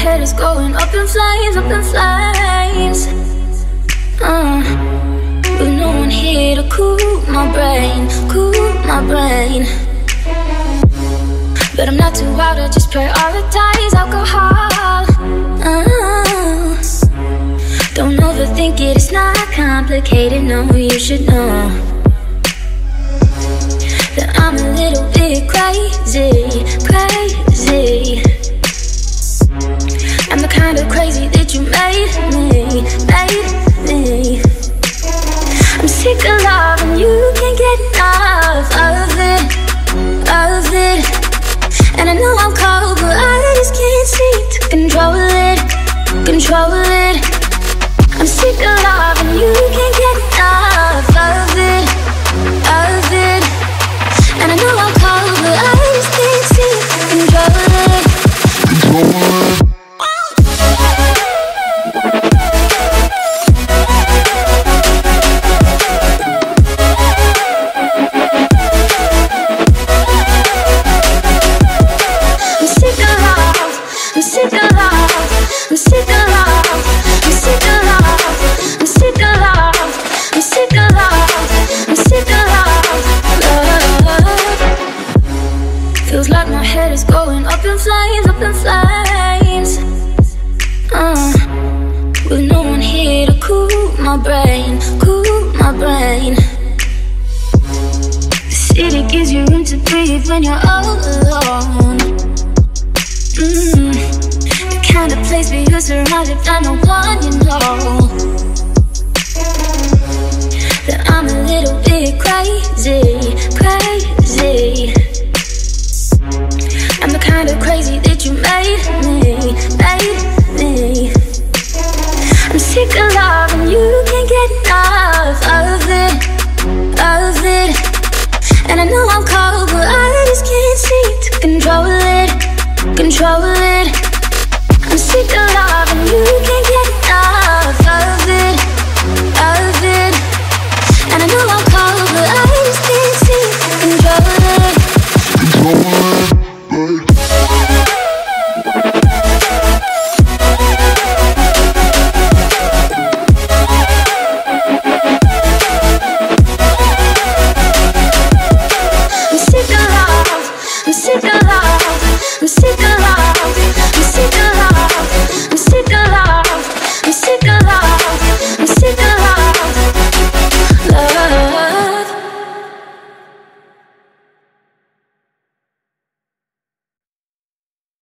head is going up in flames, up in flames. With no one here to cool my brain, cool my brain. But I'm not too wild, I just prioritize alcohol. Don't overthink it, it's not complicated, no, you should know that I'm a little bit crazy, crazy. I'm the kind of crazy that you made me. I'm sick of love and you can't get enough of it. And I know I'm cold, but I just can't seem to control it. I'm sick of love and you can't get enough of it. And I know I'm cold, but I just can't seem to control it. Feels like my head is going up in flames, up in flames. With no one here to cool my brain, cool my brain. The city gives you room to breathe when you're all alone. The kind of place where you're surrounded by no one you know. That I'm a little bit crazy, crazy. I'm the kind of crazy that you made